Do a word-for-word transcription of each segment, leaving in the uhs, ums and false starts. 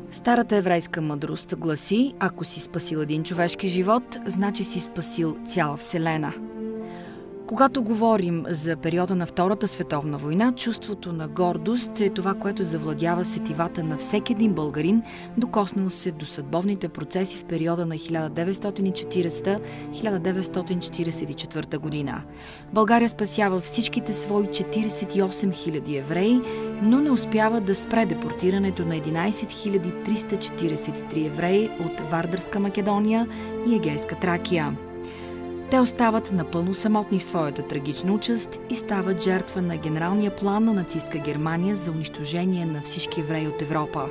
Старата еврейска мъдрост гласи: ако си спасил един човешки живот, значи си спасил цяла вселена. Когато говорим за периода на Втората световна война, чувството на гордост е това, което завладява сетивата на всеки един българин, докоснал се до съдбовните процеси в периода на хиляда деветстотин и четиридесета до хиляда деветстотин четиридесет и четвърта година. България спасява всичките свои четиридесет и осем хиляди евреи, но не успява да спре депортирането на единадесет хиляди триста четиридесет и три евреи от Вардарска Македония и Егейска Тракия. Те остават напълно самотни в своята трагична участ и стават жертва на генералния план на нацистка Германия за унищожение на всички евреи от Европа.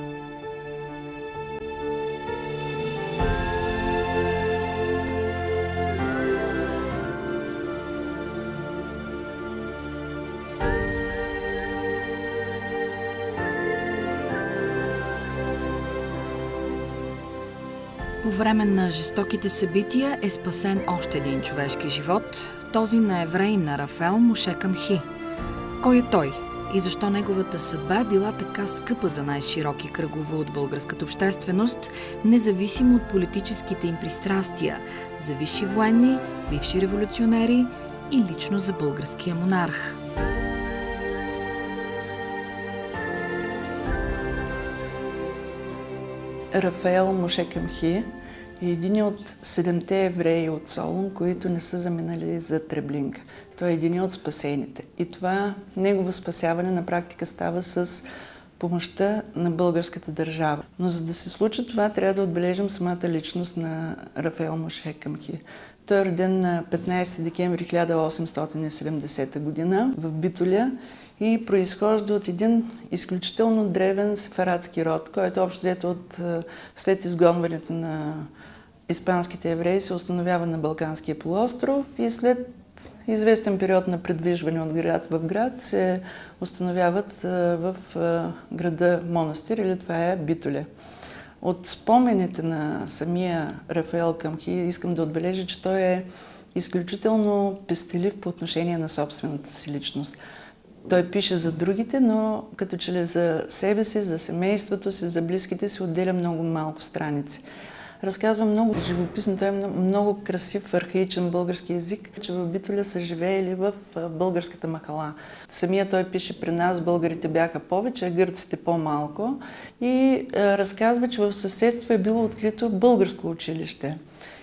По време на жестоките събития е спасен още един човешки живот, този на евреина Рафаел Моше Камхи. Кой е той и защо неговата съдба е била така скъпа за най-широки кръгове от българската общественост, независимо от политическите им пристрастия, за висши военни, бивши революционери и лично за българския монарх? Рафаел Моше Камхи е един от седемте евреи от Солун, които не са заминали за Треблинка. Той е един от спасените. И това негово спасяване на практика става с помощта на българската държава. Но за да се случи това, трябва да отбележим самата личност на Рафаел Моше Камхи. Той е роден на петнадесети декември хиляда осемстотин и седемдесета година в Битоля и произхожда от един изключително древен сефарадски род, който общо взето от след изгонването на испанските евреи се установява на Балканския полуостров и след известен период на придвижване от град в град се установяват в града Монастир, или това е Битоля. От спомените на самия Рафаел Камхи искам да отбележа, че той е изключително пестелив по отношение на собствената си личност. Той пише за другите, но като че ли за себе си, за семейството си, за близките си отделя много малко страници. Разказва много живописно, той е много красив, архаичен български език, че в Битоля са живеели в българската махала. Самия той пише: при нас българите бяха повече, а гърците по-малко, и разказва, че в съседство е било открито българско училище.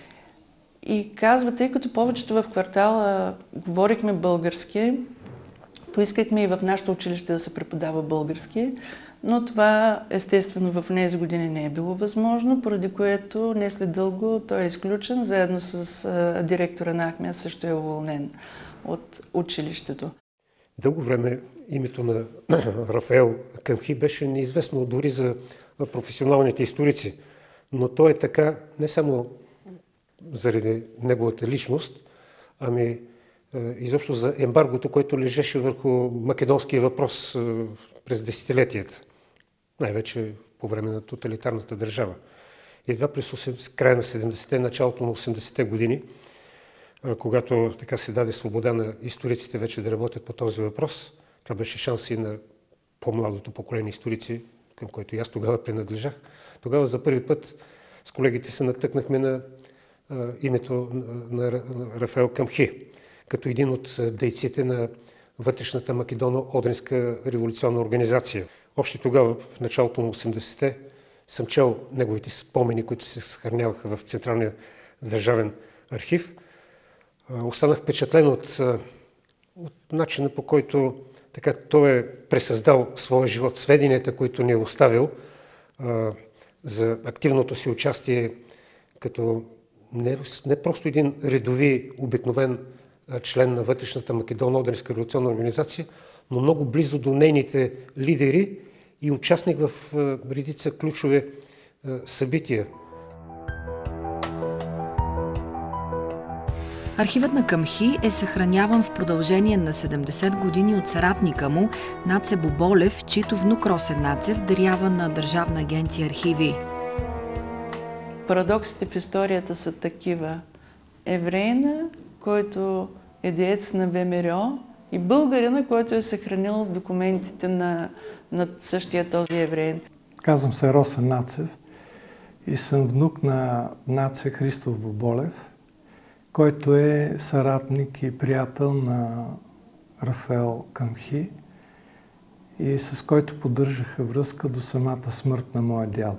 И казва, тъй като повечето в квартала говорихме български, поискахме и в нашето училище да се преподава български, но това естествено в тези години не е било възможно, поради което не след дълго той е изключен, заедно с а, директора на Ахмия също е уволнен от училището. Дълго време името на Рафаел Камхи беше неизвестно дори за професионалните историци, но той е така не само заради неговата личност, ами изобщо за ембаргото, което лежеше върху македонския въпрос през десетилетията, най-вече по време на тоталитарната държава. Едва през края на седемдесетте, началото на осемдесетте години, когато така се даде свобода на историците вече да работят по този въпрос, това беше шанс и на по-младото поколение историци, към което и аз тогава принадлежах. Тогава за първи път с колегите се натъкнахме на името на Рафаел Камхи, като един от дейците на вътрешната македоно-одринска революционна организация. Още тогава, в началото на осемдесетте, съм чел неговите спомени, които се съхраняваха в Централния държавен архив. Останах впечатлен от, от начина, по който така, той е пресъздал своя живот, сведенията, които ни е оставил а, за активното си участие като не, не просто един редови, обикновен член на вътрешната македоно-одринска революционна организация, но много близо до нейните лидери и участник в редица ключови събития. Архивът на Камхи е съхраняван в продължение на седемдесет години от съратника му Наце Боболев, чийто внук Росен Нацев дарява на Държавна агенция архиви. Парадоксите в историята са такива. Евреина, който е деец на ВМРО, и българина, който е съхранил документите на, на същия този евреин. Казвам се Росен Нацев и съм внук на Наце Христов Боболев, който е съратник и приятел на Рафаел Къмхи и с който поддържаха връзка до самата смърт на моя дядо.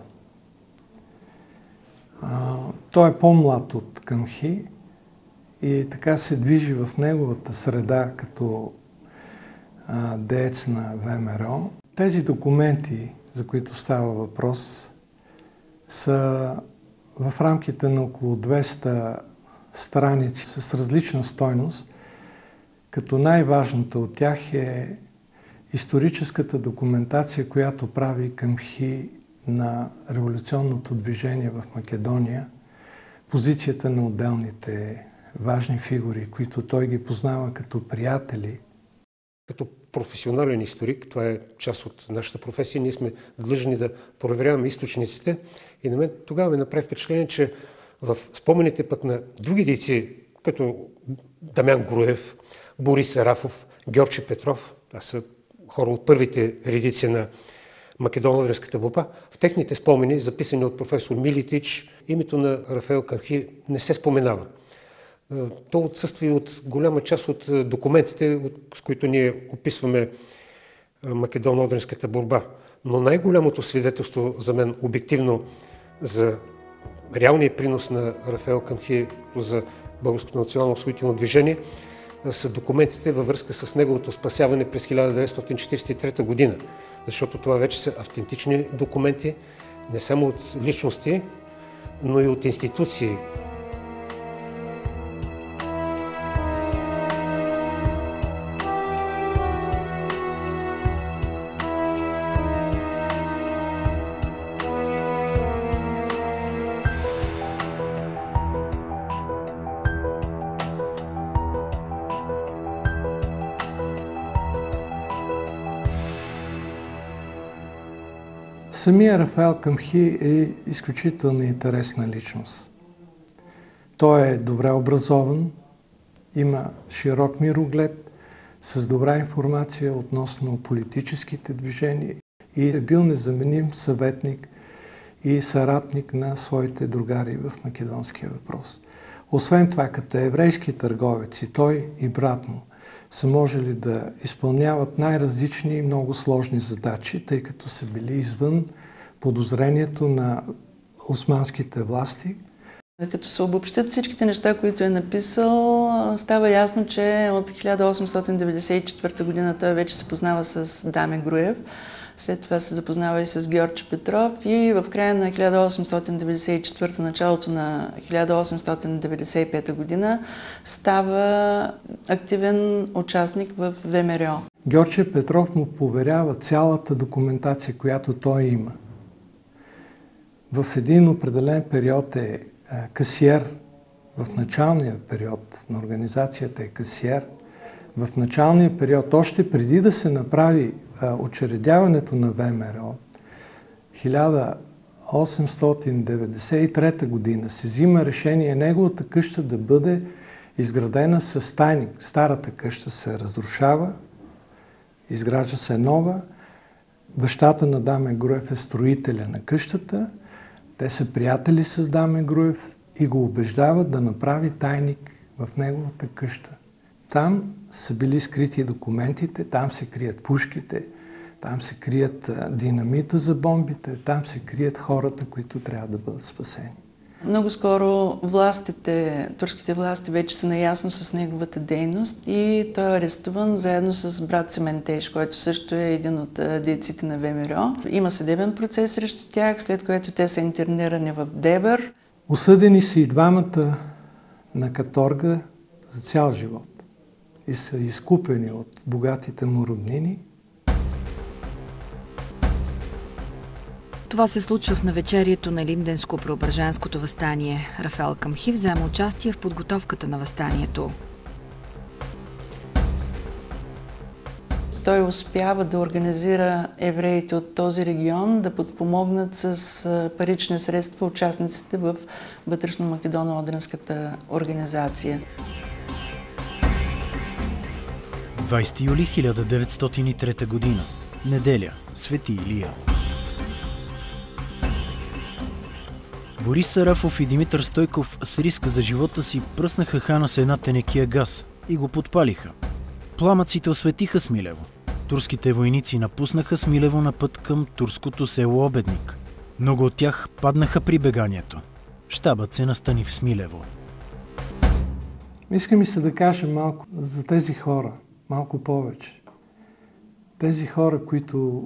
А, той е по-млад от Къмхи и така се движи в неговата среда като а, деец на ВМРО. Тези документи, за които става въпрос, са в рамките на около двеста страници с различна стойност, като най-важната от тях е историческата документация, която прави Къмхи на революционното движение в Македония, позицията на отделните важни фигури, които той ги познава като приятели. Като професионален историк, това е част от нашата професия, ние сме длъжни да проверяваме източниците и на мен тогава ме направи впечатление, че в спомените пък на други дейци, като Дамян Груев, Борис Сарафов, Георги Петров, това са хора от първите редици на Македоно-одринската борба, в техните спомени, записани от професор Милитич, името на Рафаел Къмхи не се споменава. То отсъства и от голяма част от документите, с които ние описваме Македоно-одринската борба. Но най-голямото свидетелство за мен, обективно, за реалния принос на Рафаел Къмхи за Българското национално-освободително движение са документите във връзка с неговото спасяване през хиляда деветстотин четиридесет и трета година. Защото това вече са автентични документи, не само от личности, но и от институции. Самия Рафаел Къмхи е изключително интересна личност. Той е добре образован, има широк мироглед, с добра информация относно политическите движения и е бил незаменим съветник и съратник на своите другари в македонския въпрос. Освен това, като еврейски търговец и той и брат му са можели да изпълняват най-различни и много сложни задачи, тъй като са били извън подозрението на османските власти. Като се обобщят всичките неща, които е написал, става ясно, че от хиляда осемстотин деветдесет и четвърта година той вече се познава с Даме Груев, след това се запознава и с Георги Петров и в края на хиляда осемстотин деветдесет и четвърта, началото на хиляда осемстотин деветдесет и пета година става активен участник в ВМРО. Георги Петров му поверява цялата документация, която той има. В един определен период е касиер, в началния период на организацията е касиер. В началния период, още преди да се направи а, учредяването на ВМРО, хиляда осемстотин деветдесет и трета година се взима решение неговата къща да бъде изградена с тайник. Старата къща се разрушава, изгражда се нова. Бащата на Даме Груев е строителя на къщата. Те са приятели с Даме Груев и го убеждават да направи тайник в неговата къща. Там са били скрити документите, там се крият пушките, там се крият динамита за бомбите, там се крият хората, които трябва да бъдат спасени. Много скоро властите, турските власти вече са наясно с неговата дейност и той е арестуван заедно с брат Сементеж, който също е един от дейците на ВМРО. Има съдебен процес срещу тях, след което те са интернирани в Дебър. Осъдени са и двамата на каторга за цял живот и са изкупени от богатите му роднини. Това се случва в навечерието на Илинденско-Преображенското въстание. Рафаел Къмхи взема участие в подготовката на въстанието. Той успява да организира евреите от този регион да подпомогнат с парични средства участниците в вътрешно-македоно-одринската организация. двадесети юли хиляда деветстотин и трета година. Неделя. Свети Илия. Борис Сарафов и Димитър Стойков с риск за живота си пръснаха хана с една тенекия газ и го подпалиха. Пламъците осветиха Смилево. Турските войници напуснаха Смилево на път към турското село Обедник. Много от тях паднаха при беганието. Щабът се настани в Смилево. Иска ми се да кажа малко за тези хора, малко повече. Тези хора, които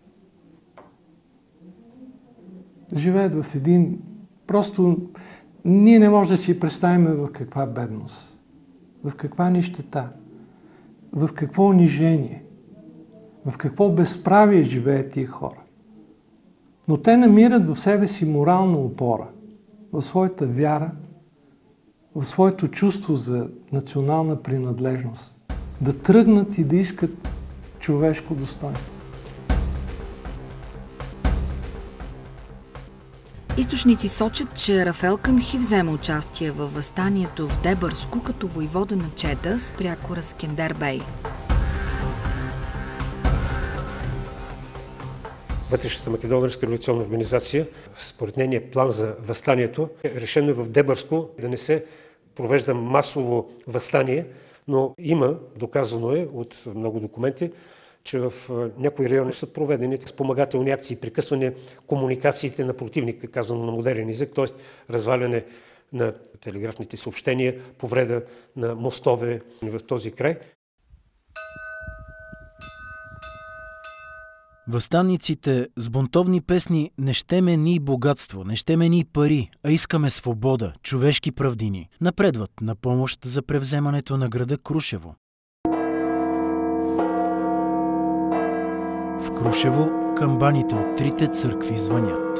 живеят в един... Просто ние не можем да си представим в каква бедност, в каква нищета, в какво унижение, в какво безправие живеят тия хора. Но те намират в себе си морална опора, в своята вяра, в своето чувство за национална принадлежност, да тръгнат и да искат човешко достоинство. Източници сочат, че Рафаел Къмхи взема участие във въстанието в Дебърско като войвода на Чеда с прякора Скендер бей. Вътрешната македонска революционна организация, според нейния план за въстанието, е решено в Дебърско да не се провежда масово въстание, но има, доказано е от много документи, че в някои райони са проведени спомагателни акции, прекъсване комуникациите на противника, казано на модерен език, т.е. разваляне на телеграфните съобщения, повреда на мостове в този край. Въстанниците с бунтовни песни "Не щеме ни богатство, не щеме ни пари, а искаме свобода, човешки правдини" напредват на помощ за превземането на града Крушево. В Крушево камбаните от трите църкви звънят.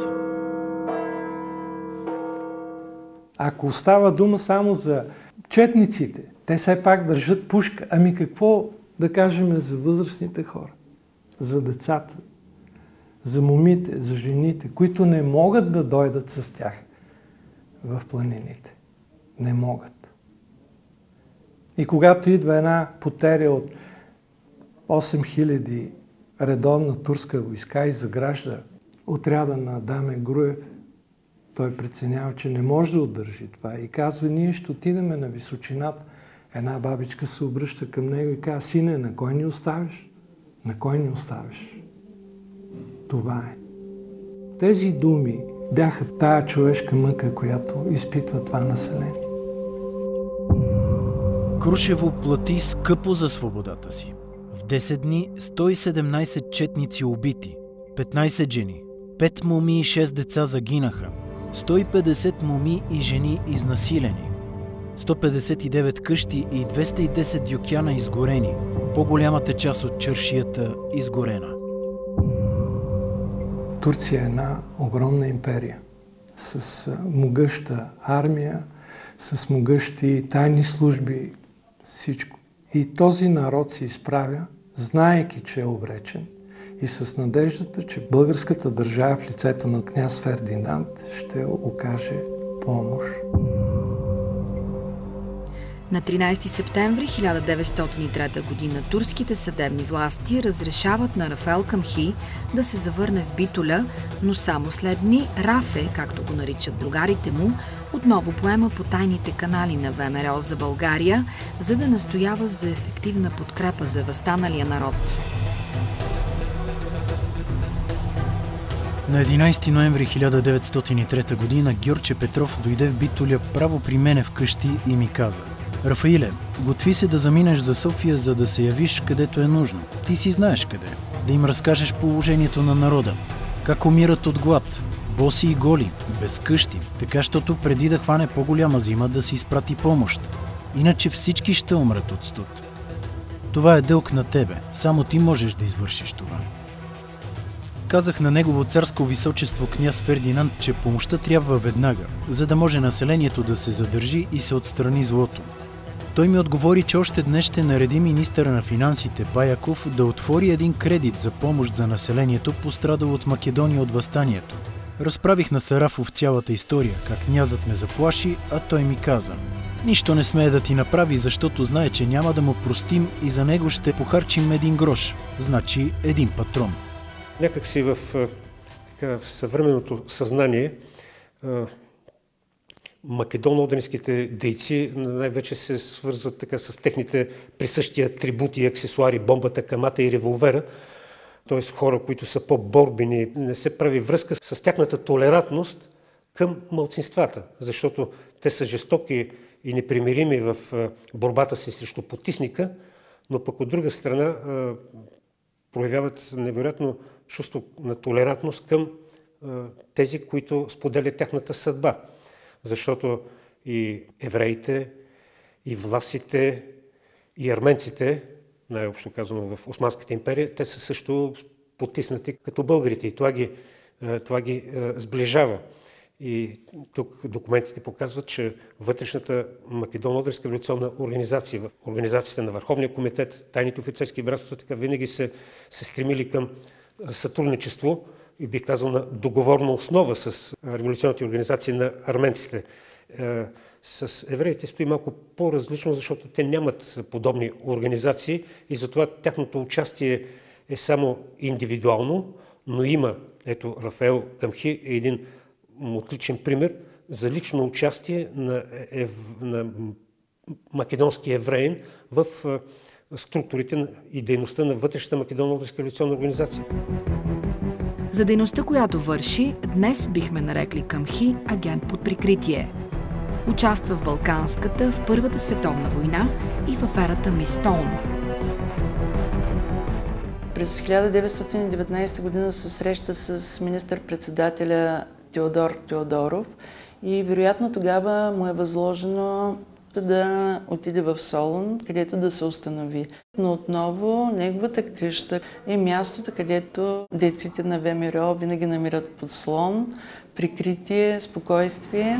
Ако остава дума само за четниците, те все пак държат пушка. Ами какво да кажем за възрастните хора? За децата, за момите, за жените, които не могат да дойдат с тях в планините. Не могат. И когато идва една потеря от осем хиляди редовна турска войска и загражда отряда на Дамен Груев, той преценява, че не може да удържи това и казва: ние ще отидеме на височината. Една бабичка се обръща към него и казва: сине, на кой ни оставиш? На кой ни оставиш? Това е. Тези думи бяха тая човешка мъка, която изпитва това население. Крушево плати скъпо за свободата си. В десет дни сто и седемнайсет четници убити, петнайсет жени, пет моми и шест деца загинаха, сто и петдесет моми и жени изнасилени, сто петдесет и девет къщи и двеста и десет дюкяна изгорени, по-голямата част от чаршията изгорена. Турция е една огромна империя с могъща армия, с могъщи тайни служби, всичко. И този народ се изправя, знаейки, че е обречен, и с надеждата, че българската държава в лицето на княз Фердинанд ще окаже помощ. На тринайсети септември хиляда деветстотин и трета година турските съдебни власти разрешават на Рафаел Къмхи да се завърне в Битоля, но само след дни Рафе, както го наричат другарите му, отново поема по тайните канали на ВМРО за България, за да настоява за ефективна подкрепа за въстаналия народ. На единайсети ноември хиляда деветстотин и трета година Георче Петров дойде в Битоля право при мене вкъщи и ми каза: Рафаиле, готви се да заминеш за София, за да се явиш където е нужно. Ти си знаеш къде. Да им разкажеш положението на народа. Как умират от глад. Боси и голи, без къщи, така щото преди да хване по-голяма зима да си изпрати помощ. Иначе всички ще умрат от студ. Това е дълг на тебе. Само ти можеш да извършиш това. Казах на негово царско височество княз Фердинанд, че помощта трябва веднага, за да може населението да се задържи и се отстрани злото. Той ми отговори, че още днес ще нареди министъра на финансите Паяков да отвори един кредит за помощ за населението, пострадало от Македония от въстанието. Разправих на Сарафов цялата история, как князът ме заплаши, а той ми каза: нищо не смее да ти направи, защото знае, че няма да му простим и за него ще похарчим един грош, значи един патрон. Някак си в, така, в съвременното съзнание македоно-одринските дейци най-вече се свързват така с техните присъщи атрибути и аксесуари, бомбата, камата и револвера, т.е. хора, които са по-борбени, не се прави връзка с тяхната толерантност към малцинствата, защото те са жестоки и непримирими в борбата си срещу потисника, но пък от друга страна проявяват невероятно чувство на толерантност към тези, които споделят тяхната съдба. Защото и евреите, и власите, и арменците, най-общо казано в Османската империя, те са също потиснати като българите и това ги, това ги сближава. И тук документите показват, че вътрешната Македоно-Одринска революционна организация, в организацията на Върховния комитет, тайните офицерски братства, така винаги се, се стремили към сътрудничество и бих казал на договорна основа с революционните организации на арменците. С евреите стои малко по-различно, защото те нямат подобни организации и затова тяхното участие е само индивидуално, но има, ето Рафаел Къмхи е един отличен пример за лично участие на, ев... на македонски евреин в структурите и дейността на вътрешната Македоно-Одринска революционна организация. За дейността, която върши, днес бихме нарекли Къмхи агент под прикритие. Участва в Балканската, в Първата световна война и в аферата Мис Стоун. През хиляда деветстотин и деветнадесета година се среща с министър-председателя Теодор Теодоров и вероятно тогава му е възложено да отиде в Солун, където да се установи. Но отново неговата къща е мястото, където дейците на ВМРО винаги намират подслон, прикритие, спокойствие.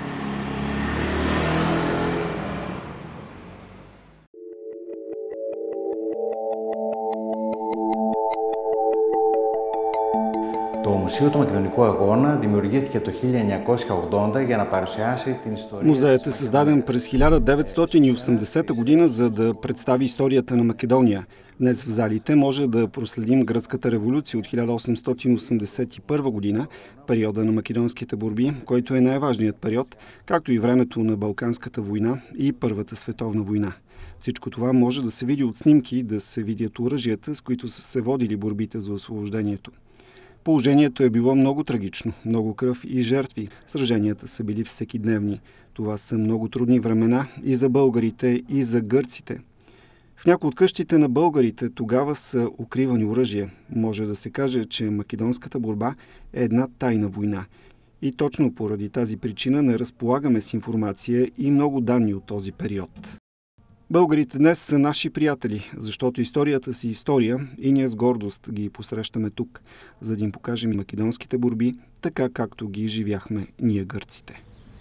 Το Μουσείο του Μακεδονικού Αγώνα δημιουργήθηκε το χίλια εννιακόσια ογδόντα για να παρουσιάσει την ιστορία. Музеят е създаден през хиляда деветстотин и осемдесета година, за да представи историята на Македония. Днес в залите може да проследим гръцката революция от хиляда осемстотин осемдесет и първа година, периода на македонските борби, който е най-важният период, както и времето на Балканската война и Първата световна война. Всичко това може да се види от снимки, да се видят оръжията, с които са се водили борбите за освобождението. Положението е било много трагично, много кръв и жертви. Сраженията са били всекидневни. Това са много трудни времена и за българите, и за гърците. В някои от къщите на българите тогава са укривани оръжия. Може да се каже, че македонската борба е една тайна война. И точно поради тази причина не разполагаме с информация и много данни от този период. Българите днес са наши приятели, защото историята си история и ние с гордост ги посрещаме тук, за да им покажем македонските борби, така както ги живяхме ние гърците.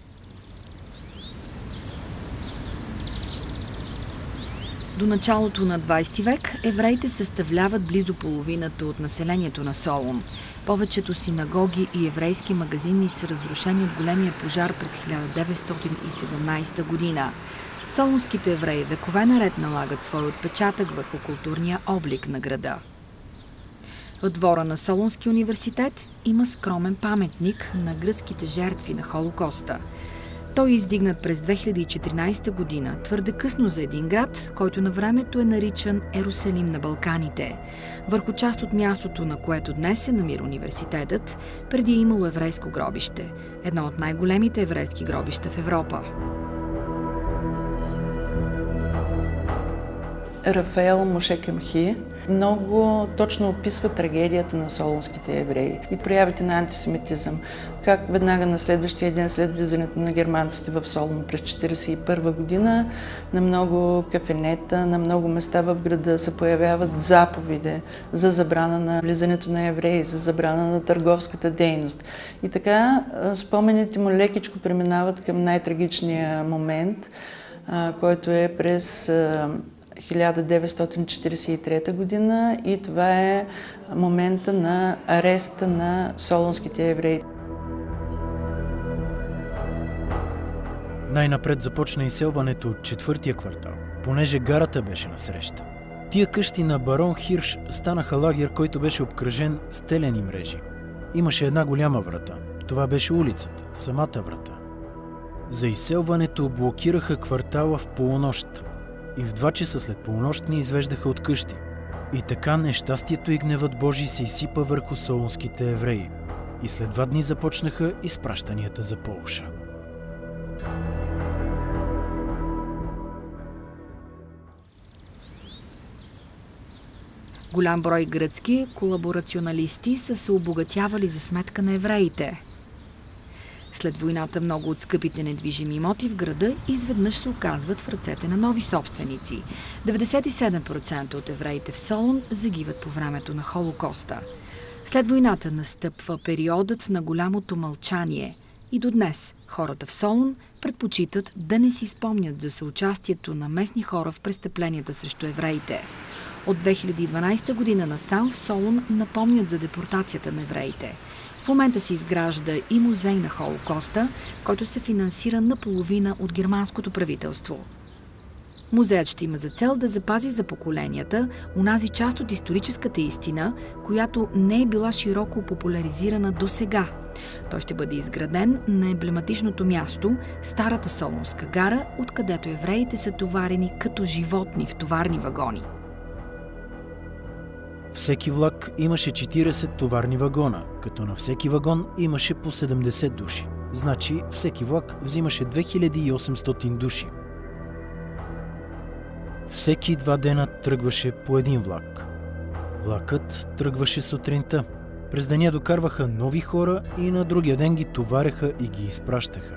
До началото на двадесети век евреите съставляват близо половината от населението на Солун. Повечето синагоги и еврейски магазини са разрушени от големия пожар през хиляда деветстотин и седемнадесета година. Солунските евреи векове наред налагат свой отпечатък върху културния облик на града. В двора на Солунския университет има скромен паметник на гръцките жертви на Холокоста. Той е издигнат през две хиляди и четиринадесета година, твърде късно за един град, който на времето е наричан Ерусалим на Балканите. Върху част от мястото, на което днес се намира университетът, преди е имало еврейско гробище. Едно от най-големите еврейски гробища в Европа. Рафаел Моше Къмхи много точно описва трагедията на солунските евреи и проявите на антисемитизъм. Как веднага на следващия ден след влизането на германците в Солун през хиляда деветстотин четиридесет и първа година на много кафенета, на много места в града се появяват заповеди за забрана на влизането на евреи, за забрана на търговската дейност. И така спомените му лекичко преминават към най-трагичния момент, който е през хиляда деветстотин четиридесет и трета година и това е момента на ареста на солунските евреи. Най-напред започна изселването от четвъртия квартал, понеже гарата беше насреща. Тия къщи на барон Хирш станаха лагер, който беше обкръжен с телени мрежи. Имаше една голяма врата, Това беше улицата, самата врата. За изселването блокираха квартала в полунощ и в два часа след полунощ ни извеждаха от къщи. И така нещастието и гневът Божий се изсипа върху солунските евреи. И след два дни започнаха изпращанията за Полша. Голям брой гръцки колаборационалисти са се обогатявали за сметка на евреите. След войната много от скъпите недвижими имоти в града изведнъж се оказват в ръцете на нови собственици. деветдесет и седем процента от евреите в Солун загиват по времето на Холокоста. След войната настъпва периодът на голямото мълчание и до днес хората в Солун предпочитат да не си спомнят за съучастието на местни хора в престъпленията срещу евреите. От две хиляди и дванадесета година насам в Солун напомнят за депортацията на евреите. В момента се изгражда и музей на Холокоста, който се финансира наполовина от германското правителство. Музеят ще има за цел да запази за поколенията онази част от историческата истина, която не е била широко популяризирана досега. Той ще бъде изграден на емблематичното място, старата Солунска гара, откъдето евреите са товарени като животни в товарни вагони. Всеки влак имаше четиридесет товарни вагона, като на всеки вагон имаше по седемдесет души. Значи всеки влак взимаше две хиляди и осемстотин души. Всеки два дена тръгваше по един влак. Влакът тръгваше сутринта. През деня докарваха нови хора и на другия ден ги товареха и ги изпращаха.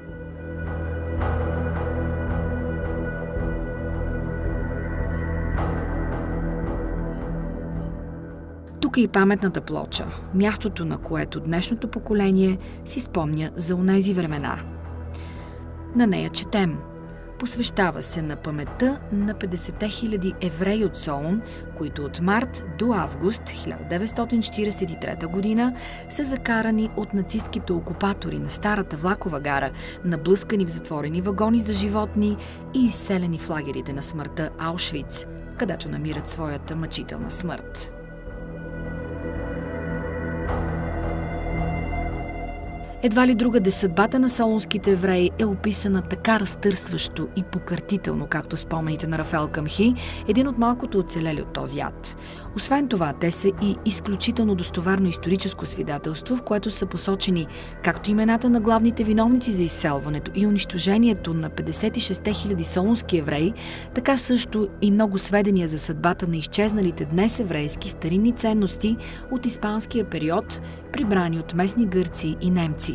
Тук е и паметната плоча, мястото, на което днешното поколение си спомня за онези времена. На нея четем: посвещава се на паметта на петдесет хиляди евреи от Солун, които от март до август хиляда деветстотин четиридесет и трета година са закарани от нацистките окупатори на старата влакова гара, наблъскани в затворени вагони за животни и изселени в лагерите на смъртта Аушвиц, където намират своята мъчителна смърт. Едва ли другаде съдбата на солунските евреи е описана така разтърсващо и покъртително, както спомените на Рафаел Къмхи, един от малкото оцелели от този ад. Освен това, те са и изключително достоверно историческо свидетелство, в което са посочени както имената на главните виновници за изселването и унищожението на петдесет и шест хиляди солунски евреи, така също и много сведения за съдбата на изчезналите днес еврейски старинни ценности от испанския период, прибрани от местни гърци и немци.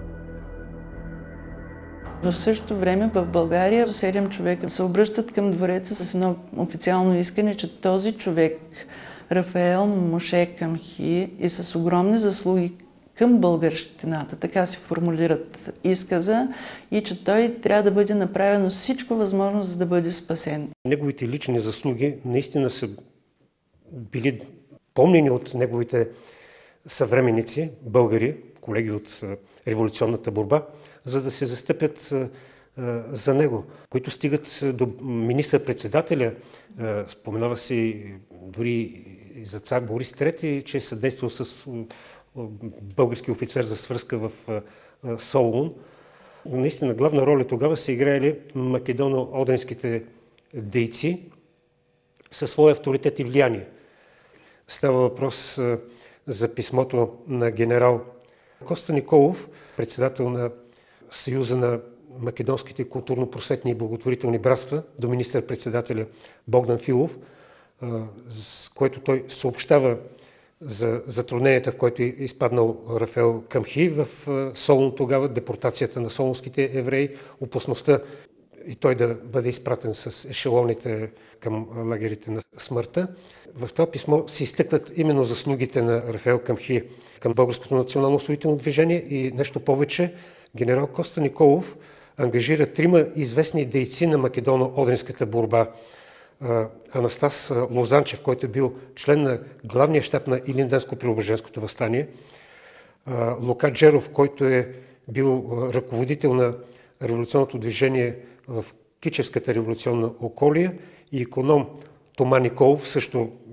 В същото време в България седем човека се обръщат към двореца с едно официално искане, че този човек, Рафаел Моше Къмхи, и с огромни заслуги към българщината, така си формулират изказа, и че той трябва да бъде направено всичко възможно, за да бъде спасен. Неговите лични заслуги наистина са били помнени от неговите съвременници, българи, колеги от революционната борба, за да се застъпят за него, които стигат до министър-председателя. Споменава се дори и за цар Борис трети, че е съдействал с български офицер за свръзка в Солун. Наистина главна роля тогава са играели македоно-одринските дейци със своя авторитет и влияние. Става въпрос за писмото на генерал Коста Николов, председател на Съюза на македонските културно-просветни и благотворителни братства, до министър-председателя Богдан Филов, с което той съобщава за затрудненията, в който е изпаднал Рафаел Къмхи в Солун тогава, депортацията на солунските евреи, опасността и той да бъде изпратен с ешелоните към лагерите на смъртта. В това писмо се изтъкват именно заслугите на Рафаел Къмхи към Българското национално освободително движение и нещо повече. Генерал Коста Николов ангажира трима известни дейци на македоно-одринската борба. Анастас Лозанчев, който е бил член на главния щаб на Илинденско-Преображенското въстание, Лука Джеров, който е бил ръководител на революционното движение в Кичевската революционна околия, и иконом Тома Николов, също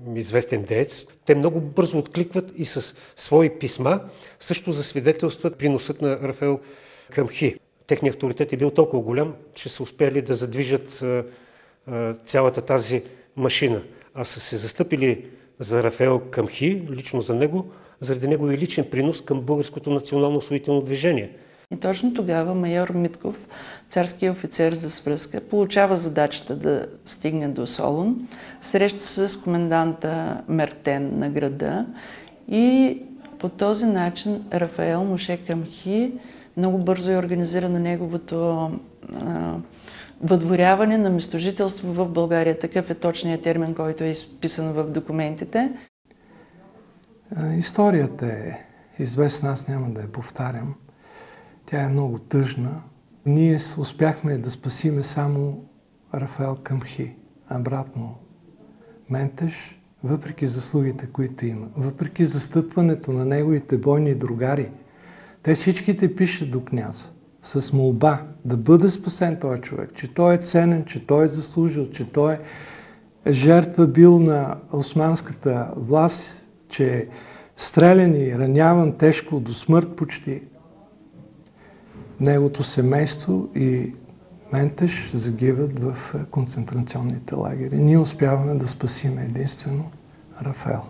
известен деец. Те много бързо откликват и с свои писма също засвидетелстват приносът на Рафаел Къмхи. Техният авторитет е бил толкова голям, че са успели да задвижат а, а, цялата тази машина. А са се застъпили за Рафаел Къмхи, лично за него, заради неговия личен принос към българското национално освободително движение. И точно тогава майор Митков, царският офицер за свръзка, получава задачата да стигне до Солун, среща се с коменданта Мертен на града и по този начин Рафаел Моше Къмхи много бързо е организирано неговото а, въдворяване на местожителство в България. Такъв е точният термин, който е изписан в документите. Историята е известна, аз няма да я повтарям. Тя е много тъжна. Ние успяхме да спасиме само Рафаел Къмхи. Обратно, Ментеш, въпреки заслугите, които има, въпреки застъпването на неговите бойни другари, те всичките пишат до княза с молба да бъде спасен този човек, че той е ценен, че той е заслужил, че той е жертва бил на османската власт, че е стрелян и раняван тежко до смърт почти. Неговото семейство и Ментеш загиват в концентрационните лагери. Ние успяваме да спасим единствено Рафаел.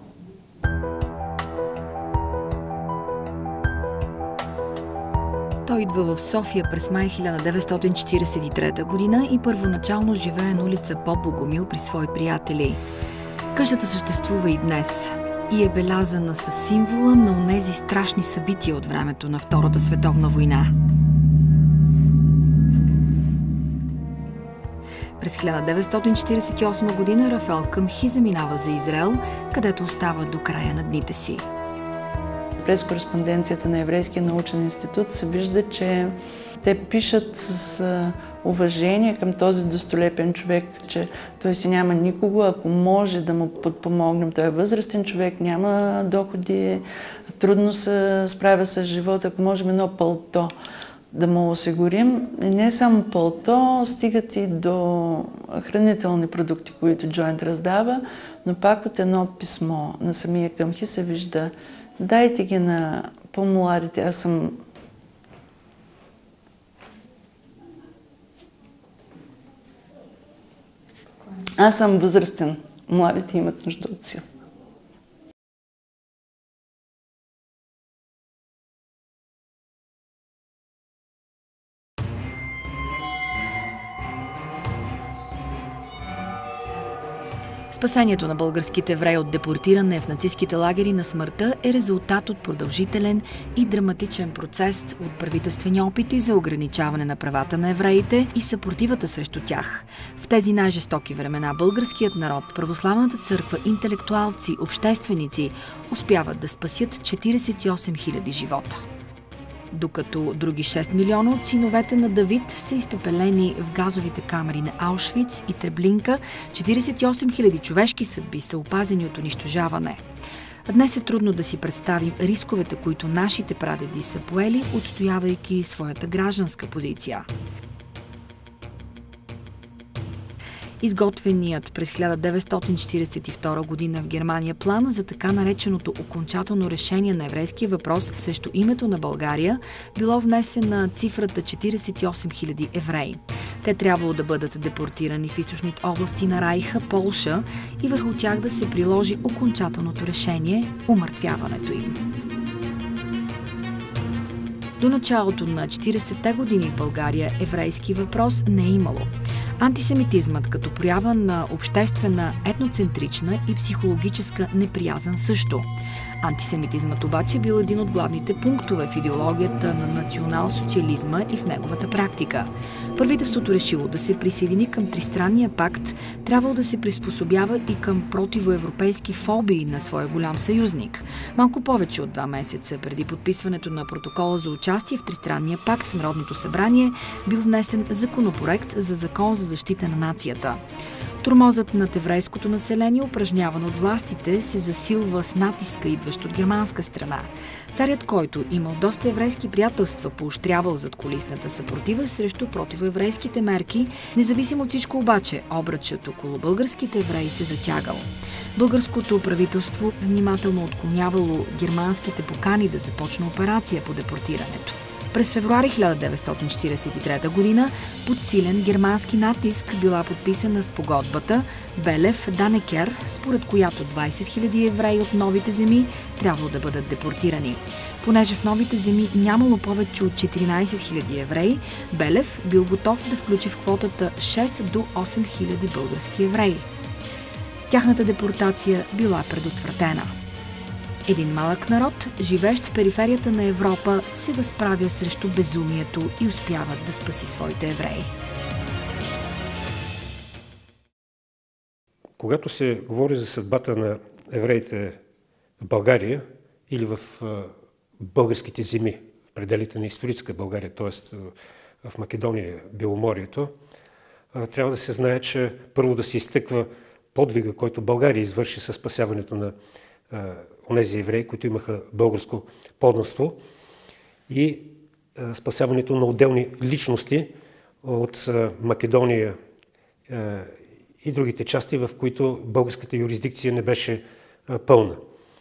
Той идва в София през май хиляда деветстотин четиридесет и трета година и първоначално живее на улица Поп Богомил при свои приятели. Къщата съществува и днес и е белязана с символа на онези страшни събития от времето на Втората световна война. През хиляда деветстотин четиридесет и осма година Рафаел Къмхи заминава за Израел, където остава до края на дните си. През кореспонденцията на Еврейския научен институт се вижда, че те пишат с уважение към този достолепен човек, че той си няма никого, ако може да му подпомогнем. Той е възрастен човек, няма доходи, трудно се справя с живота, ако можем едно пълто да му осигурим. И не само пълто, стигат и до хранителни продукти, които Джойнт раздава, но пак от едно писмо на самия Къмхи се вижда: дайте ги на по-младите. Аз съм Аз съм възрастен. Младите имат нужда от сила. Спасението на българските евреи от депортиране в нацистските лагери на смъртта е резултат от продължителен и драматичен процес от правителствени опити за ограничаване на правата на евреите и съпротивата срещу тях. В тези най-жестоки времена българският народ, православната църква, интелектуалци, общественици успяват да спасят четиридесет и осем хиляди живота. Докато други шест милиона от синовете на Давид са изпепелени в газовите камери на Аушвиц и Треблинка, четиридесет и осем хиляди човешки съдби са опазени от унищожаване. Днес е трудно да си представим рисковете, които нашите прадеди са поели, отстоявайки своята гражданска позиция. Изготвеният през хиляда деветстотин четиридесет и втора година в Германия план за така нареченото окончателно решение на еврейския въпрос срещу името на България било внесена цифрата четиридесет и осем хиляди евреи. Те трябвало да бъдат депортирани в източните области на Райха, Полша и върху тях да се приложи окончателното решение – умъртвяването им. До началото на четиридесетте години в България еврейски въпрос не е имало. Антисемитизмът като проява на обществена, етноцентрична и психологическа неприязън също. Антисемитизмът обаче бил един от главните пунктове в идеологията на национал-социализма и в неговата практика. Правителството решило да се присъедини към Тристранния пакт, трябвало да се приспособява и към противоевропейски фобии на своя голям съюзник. Малко повече от два месеца преди подписването на протокола за участие в Тристранния пакт в Народното събрание бил внесен законопроект за закон за защита на нацията. Тормозът над еврейското население, упражняван от властите, се засилва с натиска, идващ от германска страна. Царят, който имал доста еврейски приятелства, поощрявал задкулисната съпротива срещу противоеврейските мерки, независимо от всичко обаче, обръчът около българските евреи се затягал. Българското правителство внимателно отклонявало германските покани да започне операция по депортирането. През февруари хиляда деветстотин четиридесет и трета година под силен германски натиск била подписана спогодбата Белев-Данекер, според която двайсет хиляди евреи от новите земи трябвало да бъдат депортирани. Понеже в новите земи нямало повече от четиринайсет хиляди евреи, Белев бил готов да включи в квотата шест до осем хиляди български евреи. Тяхната депортация била предотвратена. Един малък народ, живеещ в периферията на Европа, се възправя срещу безумието и успява да спаси своите евреи. Когато се говори за съдбата на евреите в България или в българските земи, в пределите на историческа България, т.е. в Македония, Беломорието, трябва да се знае, че първо да се изтъква подвига, който България извърши със спасяването на онези евреи, които имаха българско подданство, и спасяването на отделни личности от Македония и другите части, в които българската юрисдикция не беше пълна.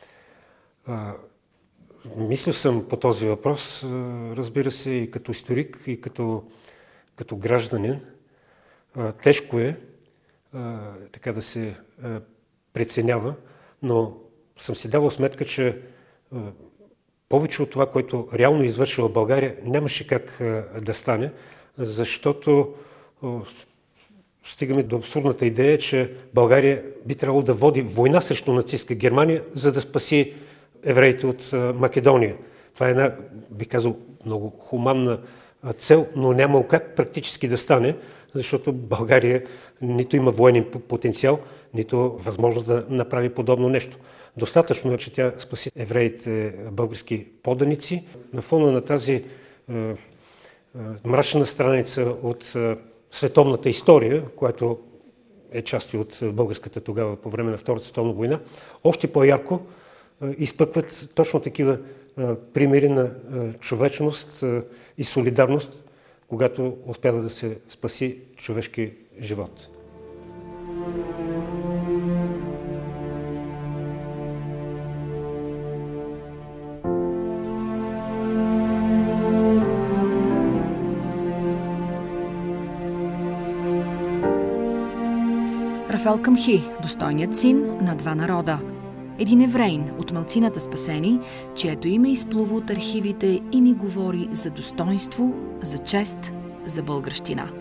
Мислил съм по този въпрос, разбира се, и като историк, и като, като гражданин. Тежко е така да се преценява, но съм си давал сметка, че повече от това, което реално извършила България, нямаше как да стане, защото стигаме до абсурдната идея, че България би трябвало да води война срещу нацистска Германия, за да спаси евреите от Македония. Това е една, би казал, много хуманна цел, но няма как практически да стане, защото България нито има военен потенциал, нито възможност да направи подобно нещо. Достатъчно е, че тя спаси евреите, български поданици. На фона на тази е, е, мрачна страница от е, световната история, която е част от българската тогава по време на Втората световна война, още по-ярко е, изпъкват точно такива е, примери на е, човечност е, и солидарност, когато успява да се спаси човешки живот. Рафаел Къмхи, достойният син на два народа. Един евреин от малцината спасени, чието име изплува от архивите и ни говори за достойнство, за чест, за българщина.